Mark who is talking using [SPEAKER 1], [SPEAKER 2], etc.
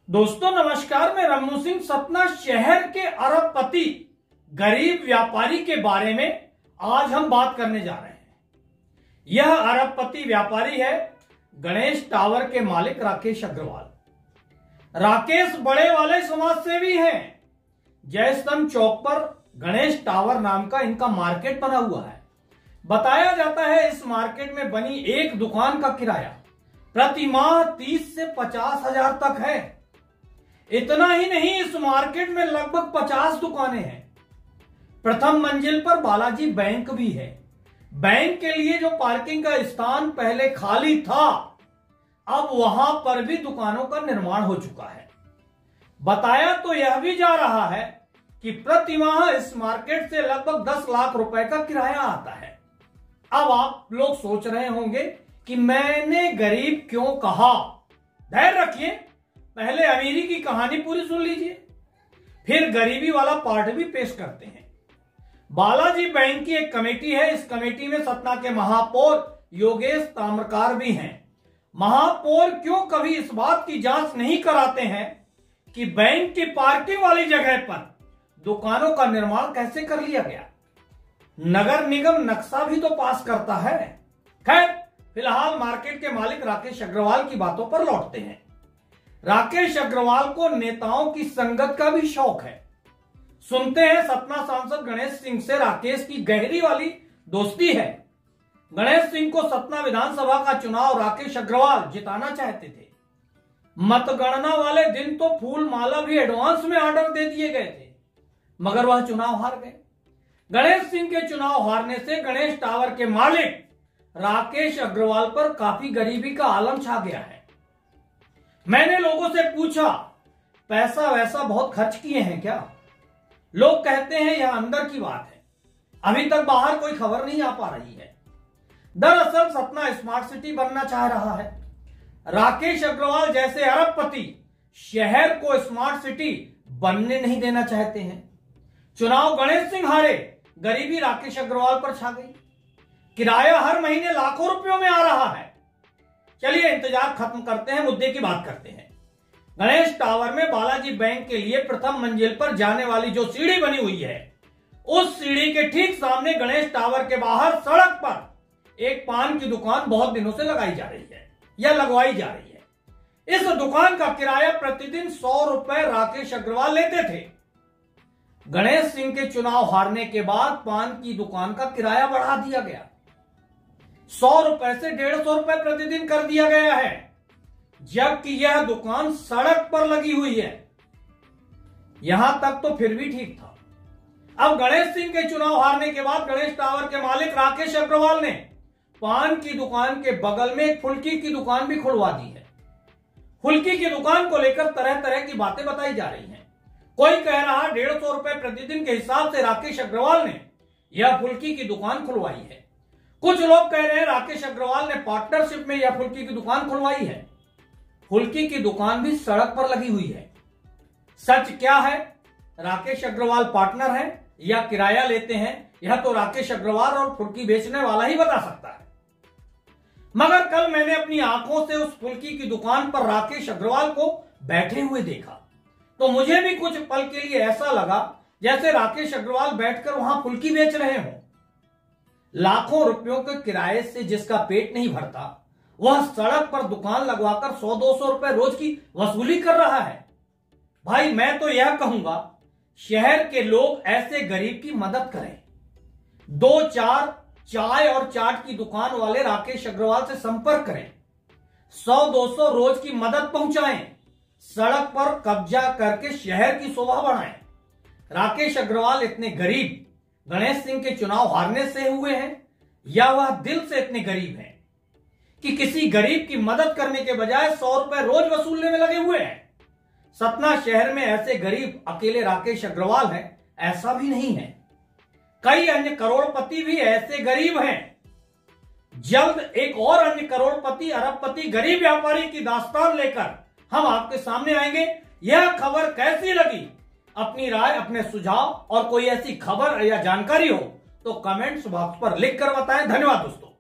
[SPEAKER 1] दोस्तों नमस्कार, मैं रमनू सिंह सतना शहर के अरबपति गरीब व्यापारी के बारे में आज हम बात करने जा रहे हैं। यह अरबपति व्यापारी है गणेश टावर के मालिक राकेश अग्रवाल। राकेश बड़े वाले समाज सेवी हैं। जयस्तंभ चौक पर गणेश टावर नाम का इनका मार्केट बना हुआ है। बताया जाता है इस मार्केट में बनी एक दुकान का किराया प्रति माह 30 से 50 हजार तक है। इतना ही नहीं, इस मार्केट में लगभग 50 दुकानें हैं। प्रथम मंजिल पर बालाजी बैंक भी है। बैंक के लिए जो पार्किंग का स्थान पहले खाली था, अब वहां पर भी दुकानों का निर्माण हो चुका है। बताया तो यह भी जा रहा है कि प्रति माह इस मार्केट से लगभग 10 लाख रुपए का किराया आता है। अब आप लोग सोच रहे होंगे कि मैंने गरीब क्यों कहा। धैर्य रखिए, पहले अमीरी की कहानी पूरी सुन लीजिए, फिर गरीबी वाला पार्ट भी पेश करते हैं। बालाजी बैंक की एक कमेटी है। इस कमेटी में सतना के महापौर योगेश ताम्रकार भी हैं। महापौर क्यों कभी इस बात की जांच नहीं कराते हैं कि बैंक की पार्किंग वाली जगह पर दुकानों का निर्माण कैसे कर लिया गया। नगर निगम नक्शा भी तो पास करता है। खैर, फिलहाल मार्केट के मालिक राकेश अग्रवाल की बातों पर लौटते हैं। राकेश अग्रवाल को नेताओं की संगत का भी शौक है। सुनते हैं सतना सांसद गणेश सिंह से राकेश की गहरी वाली दोस्ती है। गणेश सिंह को सतना विधानसभा का चुनाव राकेश अग्रवाल जिताना चाहते थे। मतगणना वाले दिन तो फूल माला भी एडवांस में ऑर्डर दे दिए गए थे, मगर वह चुनाव हार गए। गणेश सिंह के चुनाव हारने से गणेश टावर के मालिक राकेश अग्रवाल पर काफी गरीबी का आलम छा गया है। मैंने लोगों से पूछा, पैसा वैसा बहुत खर्च किए हैं क्या? लोग कहते हैं यह अंदर की बात है, अभी तक बाहर कोई खबर नहीं आ पा रही है। दरअसल सतना स्मार्ट सिटी बनना चाह रहा है। राकेश अग्रवाल जैसे अरबपति शहर को स्मार्ट सिटी बनने नहीं देना चाहते हैं। चुनाव गणेश सिंह हारे, गरीबी राकेश अग्रवाल पर छा गई। किराया हर महीने लाखों रुपयों में आ रहा है। चलिए इंतजार खत्म करते हैं, मुद्दे की बात करते हैं। गणेश टावर में बालाजी बैंक के लिए प्रथम मंजिल पर जाने वाली जो सीढ़ी बनी हुई है, उस सीढ़ी के ठीक सामने गणेश टावर के बाहर सड़क पर एक पान की दुकान बहुत दिनों से लगाई जा रही है या लगवाई जा रही है। इस दुकान का किराया प्रतिदिन 100 रुपए राकेश अग्रवाल लेते थे। गणेश सिंह के चुनाव हारने के बाद पान की दुकान का किराया बढ़ा दिया गया। 100 रुपए से 150 रुपए प्रतिदिन कर दिया गया है, जबकि यह दुकान सड़क पर लगी हुई है। यहां तक तो फिर भी ठीक था। अब गणेश सिंह के चुनाव हारने के बाद गणेश टावर के मालिक राकेश अग्रवाल ने पान की दुकान के बगल में एक फुल्की की दुकान भी खुलवा दी है। फुल्की की दुकान को लेकर तरह तरह की बातें बताई जा रही हैं। कोई कह रहा 150 रुपए प्रतिदिन के हिसाब से राकेश अग्रवाल ने यह फुल्की की दुकान खुलवाई है। कुछ लोग कह रहे हैं राकेश अग्रवाल ने पार्टनरशिप में यह फुल्की की दुकान खुलवाई है। फुल्की की दुकान भी सड़क पर लगी हुई है। सच क्या है? राकेश अग्रवाल पार्टनर है या किराया लेते हैं, यह तो राकेश अग्रवाल और फुल्की बेचने वाला ही बता सकता है। मगर कल मैंने अपनी आंखों से उस फुल्की की दुकान पर राकेश अग्रवाल को बैठे हुए देखा, तो मुझे भी कुछ पल के लिए ऐसा लगा जैसे राकेश अग्रवाल बैठकर वहां फुल्की बेच रहे हों। लाखों रुपयों के किराए से जिसका पेट नहीं भरता, वह सड़क पर दुकान लगवाकर 100-200 रुपए रोज की वसूली कर रहा है। भाई मैं तो यह कहूंगा, शहर के लोग ऐसे गरीब की मदद करें। 2-4 चाय और चाट की दुकान वाले राकेश अग्रवाल से संपर्क करें। 100-200 रोज की मदद पहुंचाएं। सड़क पर कब्जा करके शहर की शोभा बढ़ाएं। राकेश अग्रवाल इतने गरीब गणेश सिंह के चुनाव हारने से हुए हैं, या वह दिल से इतने गरीब हैं कि किसी गरीब की मदद करने के बजाय 100 रुपए रोज वसूलने में लगे हुए हैं? सतना शहर में ऐसे गरीब अकेले राकेश अग्रवाल हैं, ऐसा भी नहीं है। कई अन्य करोड़पति भी ऐसे गरीब हैं। जल्द एक और अन्य करोड़पति अरबपति गरीब व्यापारी की दास्तान लेकर हम आपके सामने आएंगे। यह खबर कैसी लगी? अपनी राय, अपने सुझाव और कोई ऐसी खबर या जानकारी हो तो कमेंट्स बॉक्स पर लिख कर बताएं। धन्यवाद दोस्तों।